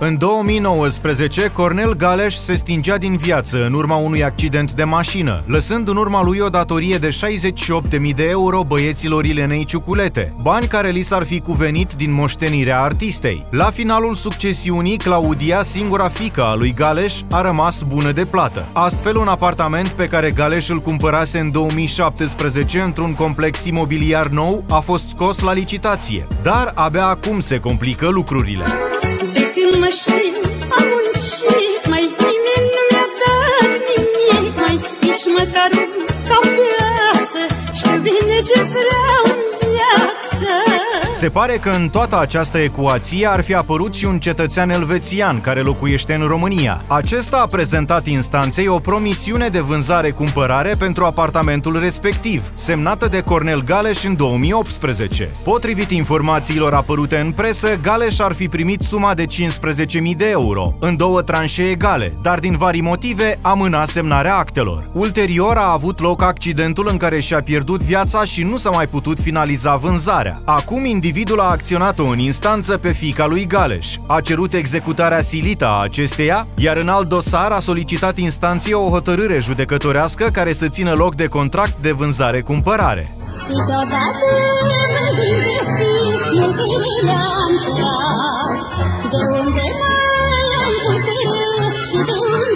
În 2019, Cornel Galeș se stingea din viață în urma unui accident de mașină, lăsând în urma lui o datorie de 68.000 de euro băieților Ilenei Ciuculete, bani care li s-ar fi cuvenit din moștenirea artistei. La finalul succesiunii, Claudia, singura fiică a lui Galeș, a rămas bună de plată. Astfel, un apartament pe care Galeș îl cumpărase în 2017 într-un complex imobiliar nou a fost scos la licitație, dar abia acum se complică lucrurile. Când mă știu, am muncit, mai nimeni nu mi-a dat nimic, mai nici măcar un campiață, știu bine ce vreau în viață. Se pare că în toată această ecuație ar fi apărut și un cetățean elvețian care locuiește în România. Acesta a prezentat instanței o promisiune de vânzare-cumpărare pentru apartamentul respectiv, semnată de Cornel Galeș în 2018. Potrivit informațiilor apărute în presă, Galeș ar fi primit suma de 15.000 de euro, în două tranșe egale, dar din vari motive amâna semnarea actelor. Ulterior a avut loc accidentul în care și-a pierdut viața și nu s-a mai putut finaliza vânzarea. Acum individul a acționat-o în instanță pe fiica lui Galeș, a cerut executarea silită a acesteia, iar în alt dosar a solicitat instanței o hotărâre judecătorească care să țină loc de contract de vânzare-cumpărare. Câteodată mă gândesc, iubirile am tras, de unde mai am putut și de unde